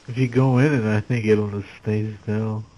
If you go in it, I think it'll just stay still.